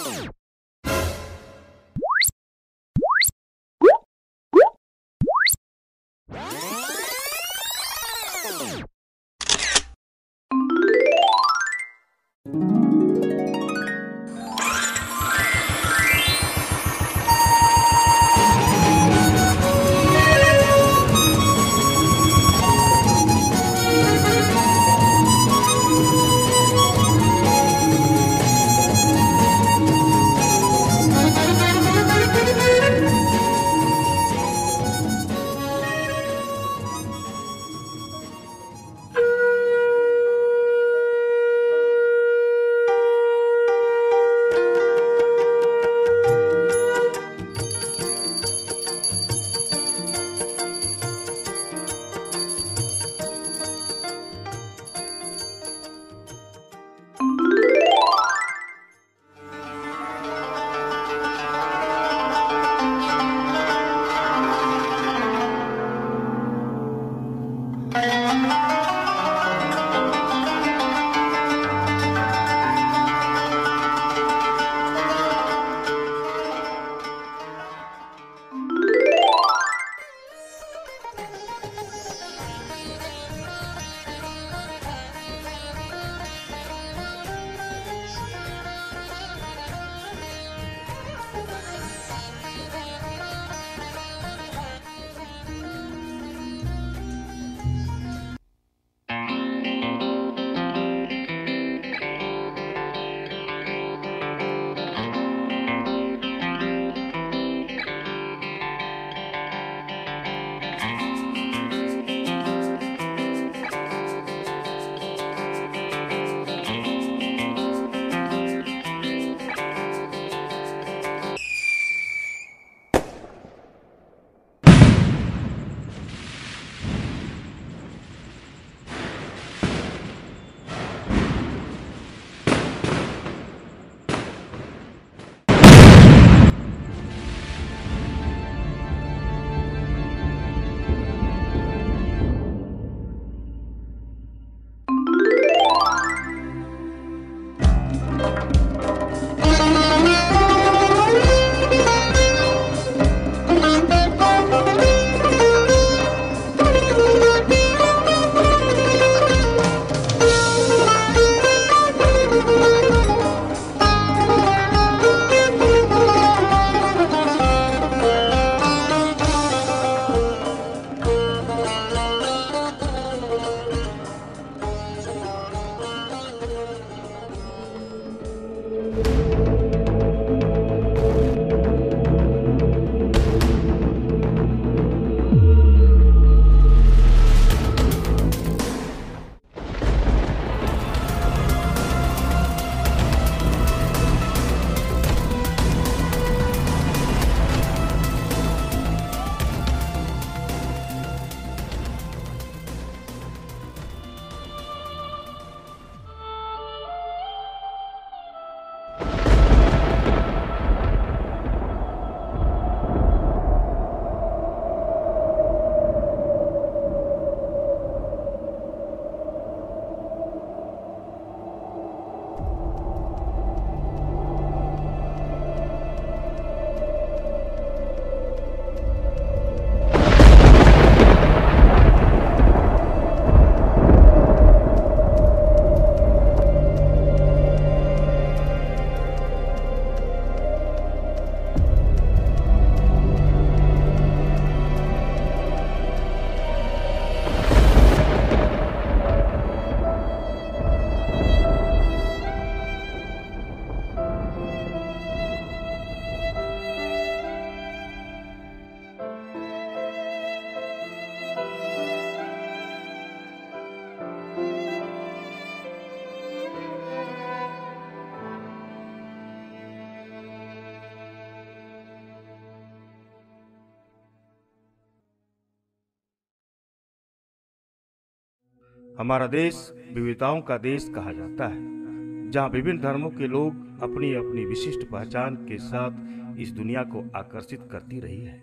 हमारा देश विविधताओं का देश कहा जाता है, जहाँ विभिन्न धर्मों के लोग अपनी अपनी विशिष्ट पहचान के साथ इस दुनिया को आकर्षित करती रही है।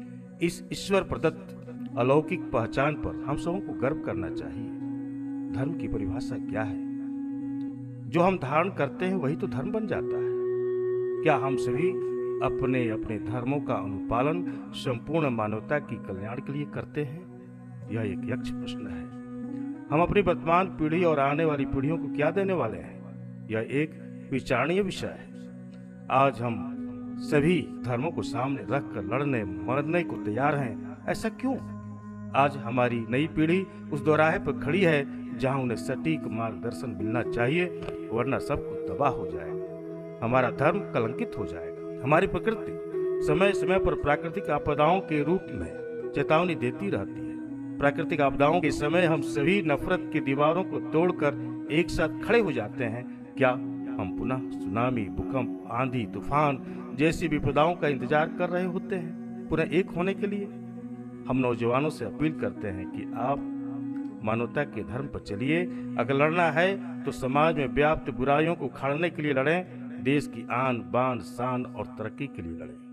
इस ईश्वर प्रदत्त अलौकिक पहचान पर हम सबों को गर्व करना चाहिए। धर्म की परिभाषा क्या है? जो हम धारण करते हैं वही तो धर्म बन जाता है। क्या हम सभी अपने अपने धर्मों का अनुपालन संपूर्ण मानवता की कल्याण के लिए करते हैं? यह एक यक्ष प्रश्न है। हम अपनी वर्तमान पीढ़ी और आने वाली पीढ़ियों को क्या देने वाले हैं? यह एक विचारणीय विषय है। आज हम सभी धर्मों को सामने रखकर लड़ने मरने को तैयार हैं। ऐसा क्यों? आज हमारी नई पीढ़ी उस दोराहे पर खड़ी है जहां उन्हें सटीक मार्गदर्शन मिलना चाहिए, वरना सब कुछ तबाह हो जाएगा। हमारा धर्म कलंकित हो जाएगा। हमारी प्रकृति समय समय पर प्राकृतिक आपदाओं के रूप में चेतावनी देती रहती है। प्राकृतिक आपदाओं के समय हम सभी नफरत की दीवारों को तोड़कर एक साथ खड़े हो जाते हैं। क्या हम पुनः सुनामी, भूकंप, आंधी, तूफान जैसी विपदाओं का इंतजार कर रहे होते हैं पुनः एक होने के लिए? हम नौजवानों से अपील करते हैं कि आप मानवता के धर्म पर चलिए। अगर लड़ना है तो समाज में व्याप्त बुराइयों को उखाड़ने के लिए लड़ें, देश की आन बान शान और तरक्की के लिए लड़ें।